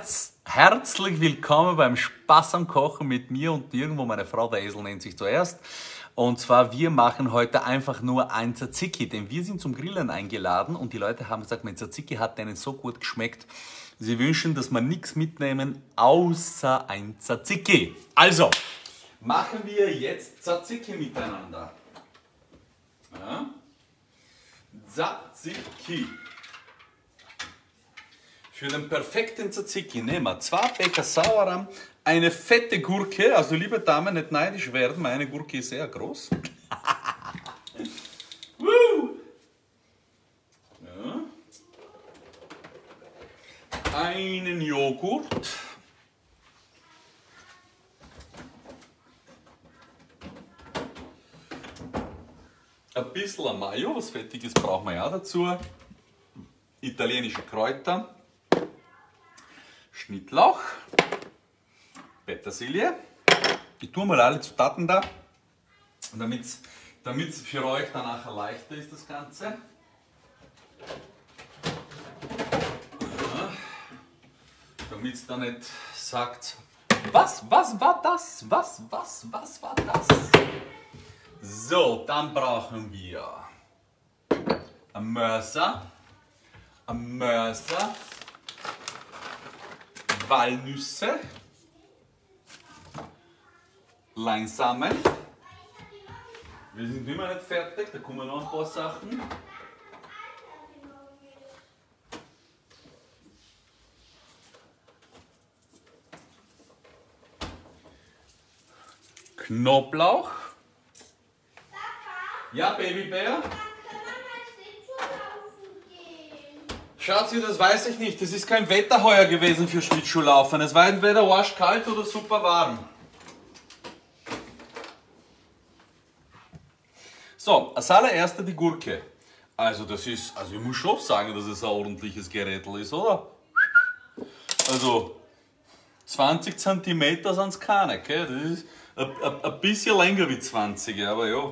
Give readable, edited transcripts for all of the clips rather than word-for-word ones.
Herzlich willkommen beim Spaß am Kochen mit mir und irgendwo meine Frau, der Esel nennt sich zuerst. Und zwar, wir machen heute einfach nur ein Tzatziki, denn wir sind zum Grillen eingeladen und die Leute haben gesagt, mein Tzatziki hat denen so gut geschmeckt. Sie wünschen, dass wir nichts mitnehmen, außer ein Tzatziki. Also, machen wir jetzt Tzatziki miteinander. Ja? Tzatziki. Für den perfekten Tzatziki nehmen wir 2 Becher Sauerrahm, eine fette Gurke, also liebe Damen, nicht neidisch werden, meine Gurke ist sehr groß. Ja. Einen Joghurt. Ein bisschen Mayo, was Fettiges brauchen wir ja dazu. Italienische Kräuter. Schnittlauch, Petersilie. Ich tue mal alle Zutaten da, damit es für euch dann nachher leichter ist, das Ganze. Ja. Damit es dann nicht sagt, was war das? Was war das? So, dann brauchen wir einen Mörser, Walnüsse, Leinsamen. Wir sind immer nicht fertig, da kommen noch ein paar Sachen. Knoblauch. Ja, Babybär. Schatzi, das weiß ich nicht. Das ist kein Wetter heuer gewesen für Schlittschuhlaufen. Es war entweder arschkalt oder super warm. So, als allererster die Gurke. Also ich muss schon sagen, dass es ein ordentliches Gerätl ist, oder? Also 20 cm sind es keine, okay? Das ist ein bisschen länger wie 20, aber ja.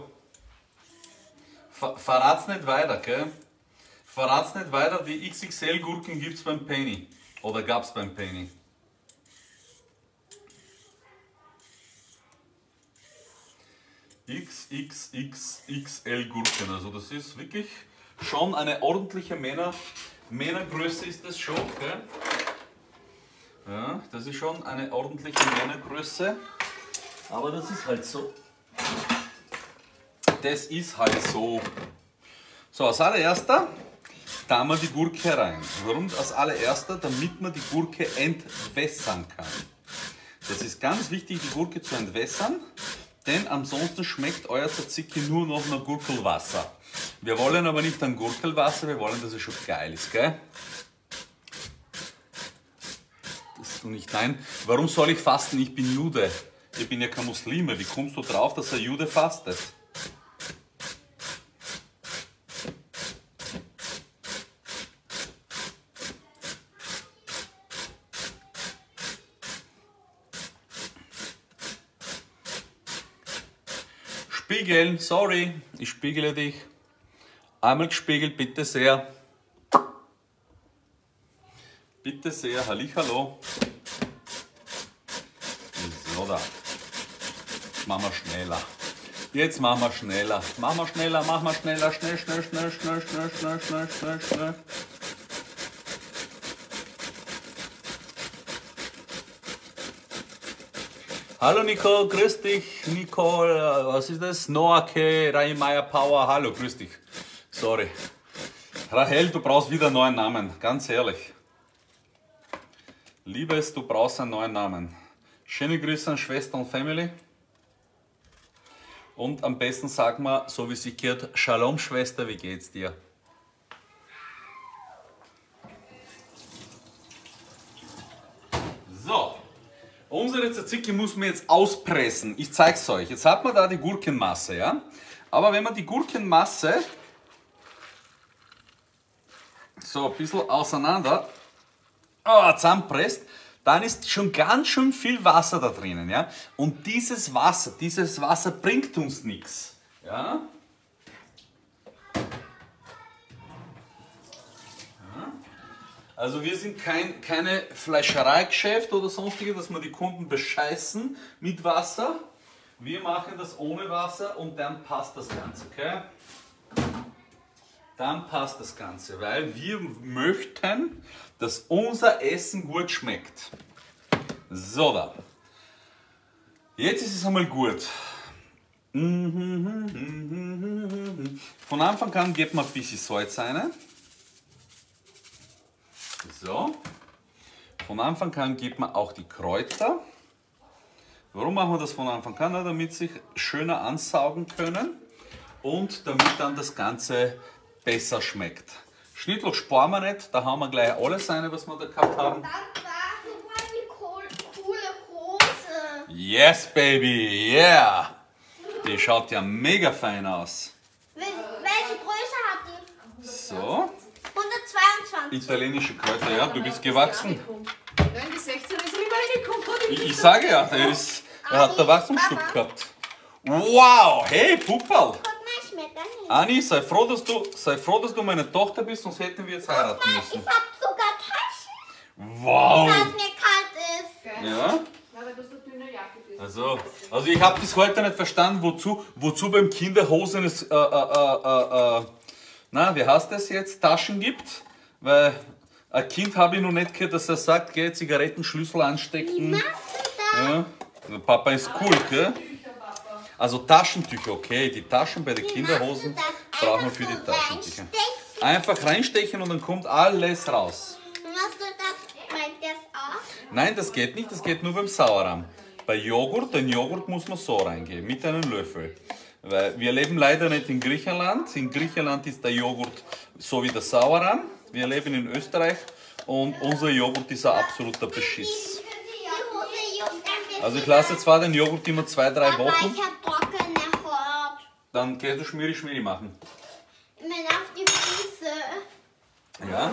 Verrat's nicht weiter, okay? Verrat's nicht weiter, die XXL-Gurken gibt es beim Penny. Oder gab es beim Penny. XXXXL-Gurken. Also das ist wirklich schon eine ordentliche Männergröße ist das schon. Gell? Ja, das ist schon eine ordentliche Männergröße. Aber das ist halt so. Das ist halt so. So, als allererster da wir die Gurke rein. Warum als allererster? Damit man die Gurke entwässern kann. Das ist ganz wichtig, die Gurke zu entwässern, denn ansonsten schmeckt euer Tzatziki nur noch nach Gurkelwasser. Wir wollen aber nicht ein Gurkelwasser, wir wollen, dass es schon geil ist, gell? Das du nicht nein. Warum soll ich fasten? Ich bin Jude. Ich bin ja kein Muslime. Wie kommst du drauf, dass ein Jude fastet? Spiegeln, sorry, ich spiegele dich. Einmal gespiegelt, bitte sehr. Bitte sehr, hallihallo. So, da. Machen wir schneller. Jetzt machen wir schneller. Machen wir schneller, machen wir schneller. Schnell. Hallo Nico, grüß dich. Nicole, was ist das? Noake, Raimaya Power, hallo, grüß dich. Sorry. Rahel, du brauchst wieder einen neuen Namen, ganz ehrlich. Liebes, du brauchst einen neuen Namen. Schöne Grüße an Schwester und Family. Und am besten sag mal, so wie sich gehört, Shalom Schwester, wie geht's dir? So. Unsere Tzatziki muss man jetzt auspressen. Ich zeige es euch. Jetzt hat man da die Gurkenmasse, ja? Aber wenn man die Gurkenmasse so ein bisschen auseinander zusammenpresst, dann ist schon ganz schön viel Wasser da drinnen, ja? Und dieses Wasser bringt uns nichts, ja? Also wir sind keine Fleischereigeschäft oder sonstige, dass wir die Kunden bescheißen mit Wasser. Wir machen das ohne Wasser und dann passt das Ganze, okay? Dann passt das Ganze, weil wir möchten, dass unser Essen gut schmeckt. So, da. Jetzt ist es einmal gut. Von Anfang an gibt man ein bisschen Salz rein. So. Von Anfang an gibt man auch die Kräuter. Warum machen wir das von Anfang an? Damit sie sich schöner ansaugen können und damit dann das Ganze besser schmeckt. Schnittlauch sparen wir nicht, da haben wir gleich alles rein, was wir da gehabt haben. Yes, baby, yeah! Die schaut ja mega fein aus. Welche Größe hat die? So. 122. Italienische Kräuter, ja, du bist gewachsen. Nein, die 16 ist nicht reingekommen. Ich sage ja, er hat da Wachstumsstück gehabt. Wow, hey, Pupperl! Guck mal, schmeckt das nicht. Anni, sei froh, dass du meine Tochter bist, sonst hätten wir jetzt heiraten müssen. Ich hab sogar Taschen, Wow! weil es mir kalt ist. Ja? Ja, weil du so dünne Jacke bist. Also ich habe bis heute nicht verstanden, wozu beim Kinderhosen es, wie heißt das jetzt, Taschen gibt. Weil ein Kind habe ich noch nicht gehört, dass er sagt, geh Zigarettenschlüssel anstecken. Machst du das? Ja. Der Papa ist cool, gell? Also Taschentücher, okay, die Taschen bei den Kinderhosen brauchen wir für die Taschentücher. Einfach reinstechen und dann kommt alles raus. Machst du das? Meint das auch? Nein, das geht nicht, das geht nur beim Sauerrahm. Bei Joghurt, den Joghurt muss man so reingeben, mit einem Löffel. Weil wir leben leider nicht in Griechenland. In Griechenland ist der Joghurt so wie der Sauerrahm. Wir leben in Österreich und unser Joghurt ist ein absoluter Beschiss. Also ich lasse zwar den Joghurt immer 2-3 Aber Wochen, ich hab trockene Haut. dann kannst du Schmieri machen. Ich bin auf die Füße. Ja?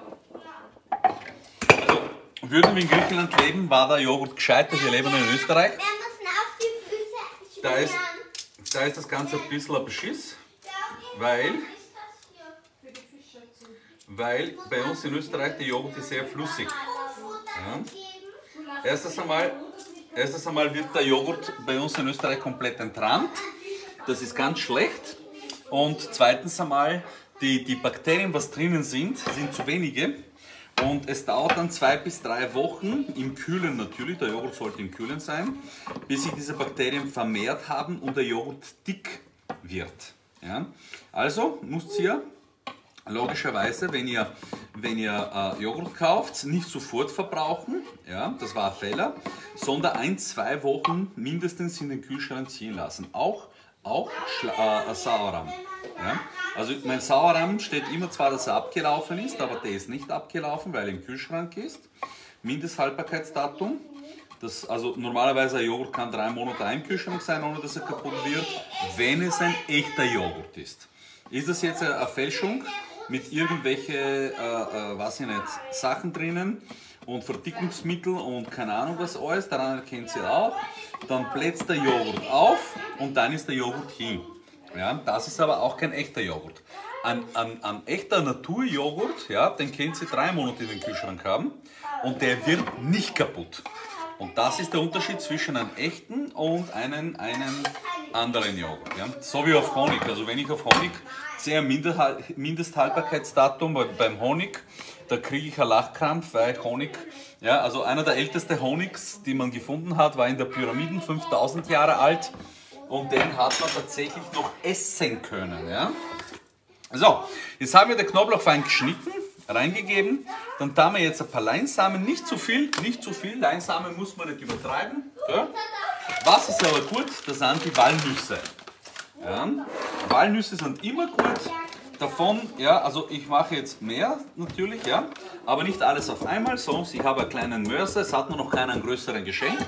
Also, würden wir in Griechenland leben, war der Joghurt gescheiter. Wir leben in Österreich. Wir müssen auf die Füße Da ist, schmieren. da ist das Ganze ein bisschen ein Beschiss, weil bei uns in Österreich der Joghurt ist sehr flüssig. Ja? Erstens einmal wird der Joghurt bei uns in Österreich komplett entrannt. Das ist ganz schlecht. Und zweitens einmal, die Bakterien, was drinnen sind zu wenige. Und es dauert dann 2 bis 3 Wochen, im Kühlen natürlich, der Joghurt sollte im Kühlen sein, bis sich diese Bakterien vermehrt haben und der Joghurt dick wird. Ja? Also müsst ihr logischerweise, wenn ihr Joghurt kauft, nicht sofort verbrauchen, ja, das war ein Fehler, sondern 1-2 Wochen mindestens in den Kühlschrank ziehen lassen. Auch Sauerrahm. Ja. Also mein Sauerrahm steht immer zwar, dass er abgelaufen ist, aber der ist nicht abgelaufen, weil er im Kühlschrank ist. Mindesthaltbarkeitsdatum. Also normalerweise ein Joghurt kann 3 Monate im Kühlschrank sein, ohne dass er kaputt wird, wenn es ein echter Joghurt ist. Ist das jetzt eine Fälschung mit irgendwelchen, weiß ich nicht, Sachen drinnen und Verdickungsmittel und keine Ahnung was alles, daran erkennt ihr auch, dann blätzt der Joghurt auf und dann ist der Joghurt hin. Ja, das ist aber auch kein echter Joghurt. Ein echter Naturjoghurt, ja, den könnt ihr 3 Monate in den Kühlschrank haben und der wird nicht kaputt. Und das ist der Unterschied zwischen einem echten und einem anderen Joghurt. Ja. So wie auf Honig. Also wenn ich auf Honig sehe, Mindesthaltbarkeitsdatum beim Honig, da kriege ich einen Lachkrampf, weil Honig, ja, also einer der ältesten Honigs, die man gefunden hat, war in der Pyramiden 5000 Jahre alt und den hat man tatsächlich noch essen können. Ja. So, jetzt haben wir den Knoblauch fein geschnitten, reingegeben, dann tun wir jetzt ein paar Leinsamen, nicht zu viel, Leinsamen muss man nicht übertreiben. Ja. Was ist aber gut, das sind die Walnüsse. Ja. Walnüsse sind immer gut. Davon, ja, also ich mache jetzt mehr natürlich, ja, aber nicht alles auf einmal, sonst ich habe einen kleinen Mörser, es hat mir noch keinen größeren geschenkt.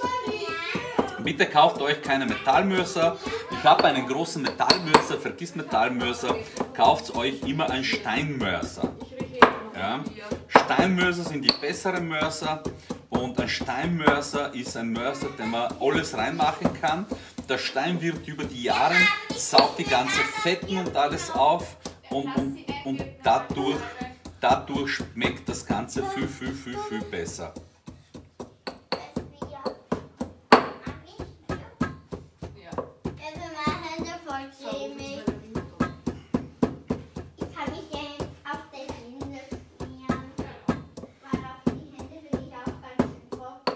Bitte kauft euch keine Metallmörser. Ich habe einen großen Metallmörser, vergisst Metallmörser, kauft euch immer einen Steinmörser. Ja. Steinmörser sind die besseren Mörser und ein Steinmörser ist ein Mörser, den man alles reinmachen kann. Der Stein wird über die Jahre, saugt die ganzen Fetten und alles auf und dadurch dadurch schmeckt das Ganze viel, viel, viel, viel besser. Ja. Also meine Hände voll cremig. Ich kann mich ja auf die Hände schmieren. Weil auf die Hände bin ich auch ganz schön trocken.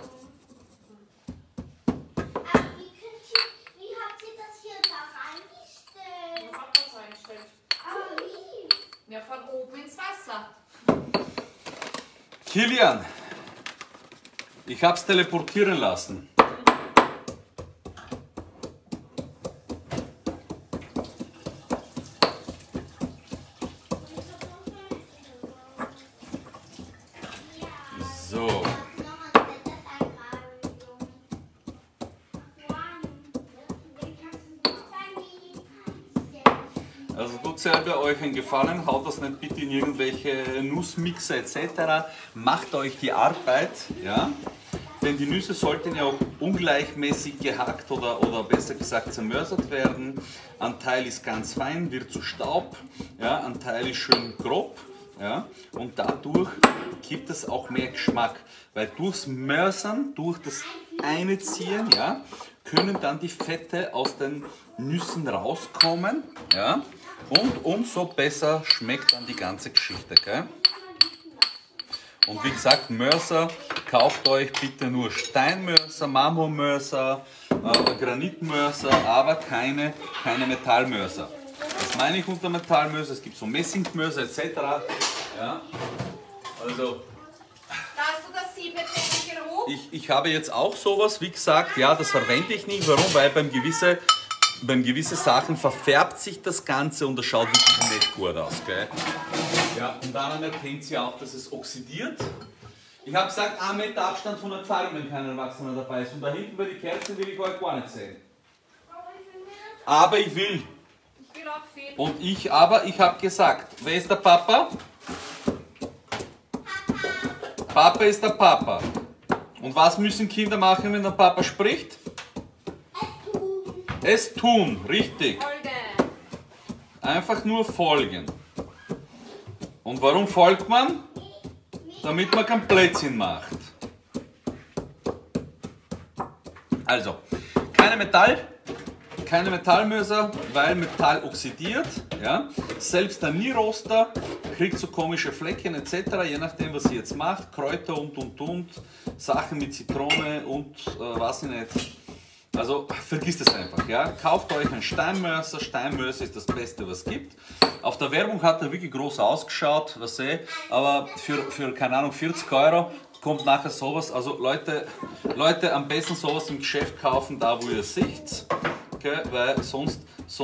Aber wie habt ihr das hier da reingestellt? Wo hat das eingestellt? Aber wie? Ja, von oben ins Wasser. Kilian, ich hab's teleportieren lassen. So. Also tut selber euch einen Gefallen, haut das nicht bitte in irgendwelche Nussmixer etc. Macht euch die Arbeit, ja? Denn die Nüsse sollten ja auch ungleichmäßig gehackt oder besser gesagt zermörsert werden. Ein Teil ist ganz fein, wird zu Staub, ja? Ein Teil ist schön grob. Ja? Und dadurch gibt es auch mehr Geschmack, weil durchs Mörsern, durch das Einziehen, ja, können dann die Fette aus den Nüssen rauskommen, ja? Und umso besser schmeckt dann die ganze Geschichte. Gell? Und wie gesagt, Mörser, kauft euch bitte nur Steinmörser, Marmormörser, Granitmörser, aber keine Metallmörser. Was meine ich unter Metallmörser? Es gibt so Messingmörser etc. Ja? Also, Da hast du das Sieb jetzt endlich in Ruhe? ich habe jetzt auch sowas, wie gesagt, ja, das verwende ich nicht. Warum? Weil beim gewisse Sachen verfärbt sich das Ganze und das schaut wirklich nicht gut aus. Gell? Ja, und daran erkennt ihr auch, dass es oxidiert. Ich habe gesagt, 1 Meter Abstand von der Pfarre, wenn kein Erwachsener dabei ist. Und da hinten bei den Kerzen will ich euch gar nicht sehen. Aber ich will. Ich will auch viel. Und ich habe gesagt, wer ist der Papa? Papa ist der Papa. Und was müssen Kinder machen, wenn der Papa spricht? Es tun, richtig. Folge. Einfach nur folgen. Und warum folgt man? Damit man kein Blödsinn macht. Also, keine Metallmörser, weil Metall oxidiert. Ja? Selbst der Nieroster kriegt so komische Flecken etc., je nachdem was ihr jetzt macht. Kräuter und. Sachen mit Zitrone und was ich nicht. Also vergisst es einfach, ja. Kauft euch einen Steinmörser. Steinmörser ist das Beste, was es gibt. Auf der Werbung hat er wirklich groß ausgeschaut, was aber für keine Ahnung 40 € kommt nachher sowas. Also Leute, am besten sowas im Geschäft kaufen, da wo ihr es seht, okay? Weil sonst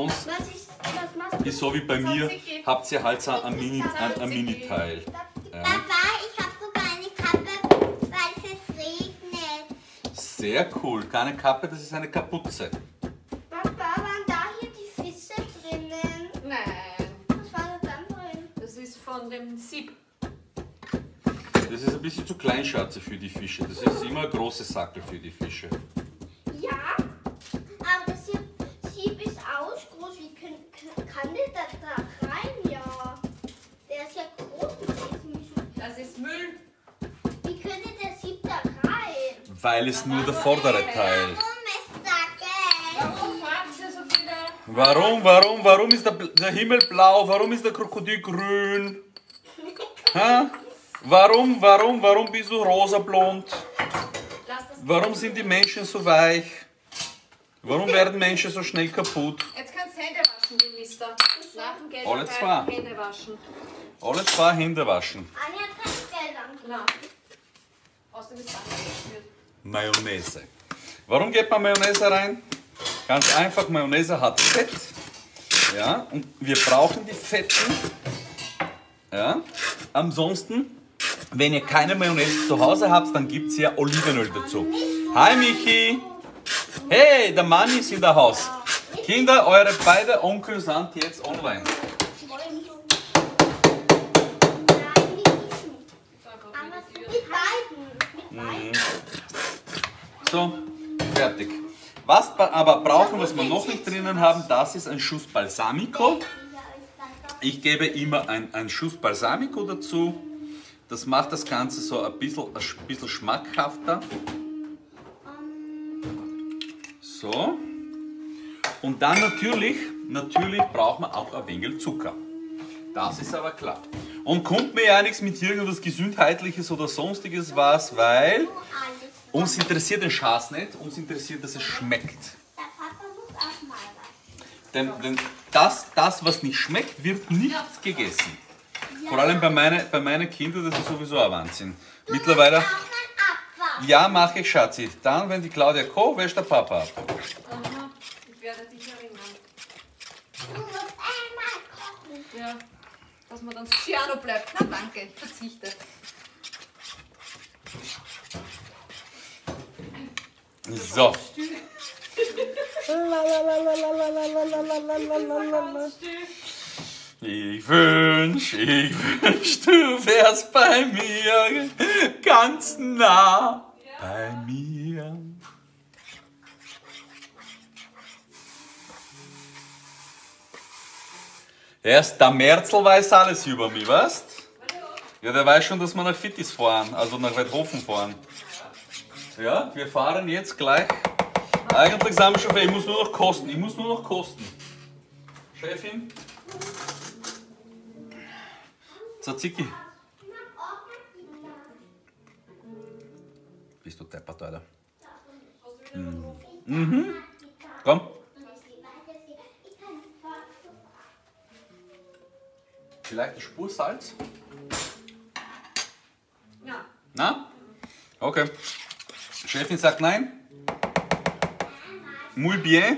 ist so wie bei mir, habt ihr halt so ein Mini-Teil. Ja. Papa, ich habe sogar eine Kappe, weil es regnet. Sehr cool, keine Kappe, das ist eine Kapuze. Papa, waren da hier die Fische drinnen? Nein, Was war da dann drin? das ist von dem Sieb. Das ist ein bisschen zu klein, Schatze, für die Fische. Das ist immer ein große Sackel für die Fische. Ja, aber das Sieb ist ausgroß. Wie kann der da rein? Ja, der ist ja groß. Das ist Müll. Wie könnte der Sieb da rein? Weil es nur der vordere Teil. Warum ist da Geld? Warum fragst du so viele? Warum ist der Himmel blau? Warum ist der Krokodil grün? Ha? Warum bist du rosablond? Lass das. Warum sind die Menschen so weich? Warum werden Menschen so schnell kaputt? Jetzt kannst du Hände waschen, die Mister. Nach dem Geld Alle zwei. Hände waschen. Alle 2 Hände waschen. Anja hat kein Geld an. Na. Außerdem ist alles geschmiert. Mayonnaise. Warum geht man Mayonnaise rein? Ganz einfach, Mayonnaise hat Fett. Ja, und wir brauchen die Fetten. Ja, ansonsten, wenn ihr keine Mayonnaise zu Hause habt, dann gibt es ja Olivenöl dazu. Hi Michi! Hey, der Mann ist in der Haus. Kinder, eure beiden Onkel sind jetzt online. Nein, nicht. Aber mit beiden. So, fertig. Was aber brauchen, was wir noch nicht drinnen haben, das ist ein Schuss Balsamico. Ich gebe immer einen Schuss Balsamico dazu. Das macht das Ganze so ein bisschen schmackhafter. So. Und dann natürlich braucht man auch ein wenig Zucker. Das ist aber klar. Und kommt mir ja nichts mit irgendwas Gesundheitliches oder sonstiges was, weil uns interessiert den Schaß nicht, uns interessiert, dass es schmeckt. Der Papa muss auch mal was. Denn das, was nicht schmeckt, wird nicht gegessen. Ja. Vor allem bei meinen Kindern, das ist sowieso ein Wahnsinn. Mittlerweile. Auch ein Abwasch. Ja, mache ich, Schatzi. Dann, wenn die Claudia kocht, wäscht der Papa ab. Aha, ich werde dich erinnern. Du musst einmal kochen. Ja, dass man dann Ciano bleibt. Na danke, ich verzichte. So. Ich wünsch, du wärst bei mir, ganz nah bei mir. Erst der Merzl weiß alles über mich, weißt? Ja, der weiß schon, dass wir nach Fittis fahren, also nach Weidhofen fahren. Ja, wir fahren jetzt gleich. Eigentlich sind wir schon fertig, ich muss nur noch kosten. Chefin? Tzatziki. Bist du deppert, Alter? Komm. Vielleicht eine Spur Salz? Ja. Na? Okay. Chefin sagt nein. Muy bien.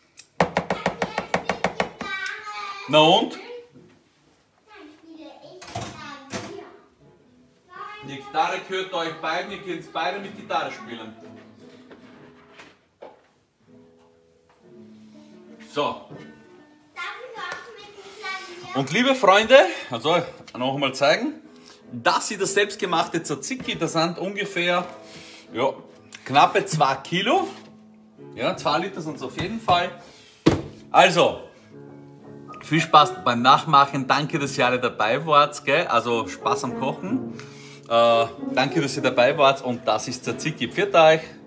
Na und? Die Gitarre gehört euch beiden, ihr könnt beide mit Gitarre spielen. So. Und liebe Freunde, also noch einmal zeigen, das ist das selbstgemachte Tzatziki, das sind ungefähr knappe 2 Kilo. Ja, 2 Liter sind es auf jeden Fall. Also, viel Spaß beim Nachmachen. Danke, dass ihr alle dabei wart. Gell? Also Spaß am Kochen. Danke, dass ihr dabei wart. Und das ist Tzatziki. Pfiat euch.